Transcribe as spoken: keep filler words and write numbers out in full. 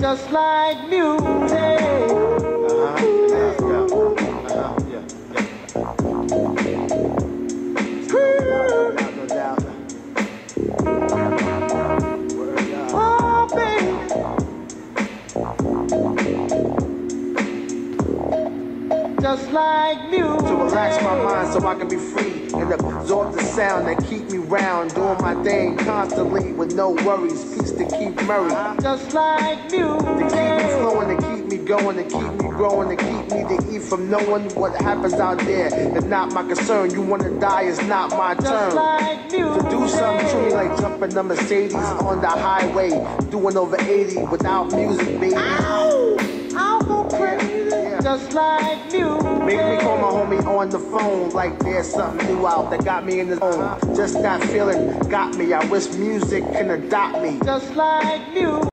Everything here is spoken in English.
just like music. Uh-huh, yeah, yeah, uh-huh, yeah, yeah. No doubt, Oh, baby. Just like music. to relax my mind so I can be free and absorb the sound that keep me round, doing my thing constantly with no worries. Peace to keep Murray. Just like music. To keep me flowing, to keep me going, to keep me growing, to keep me to eat from knowing what happens out there. It's not my concern. You wanna die, it's not my turn. Just like music. To do something to me like jumping a Mercedes on the highway, doing over eighty without music, baby. Ow! I'll go crazy. Yeah. Just like music. Make me call my homie on the phone like there's something new out that got me in the zone. Just that feeling got me. I wish music can adopt me. Just like music.